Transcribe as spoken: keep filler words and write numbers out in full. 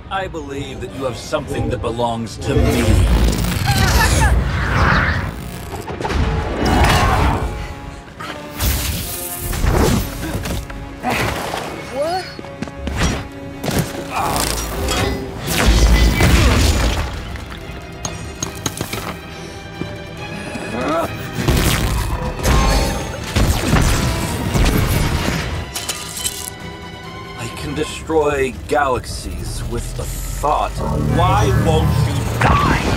I believe that you have something that belongs to me. Destroy galaxies with the thought. Why won't you die?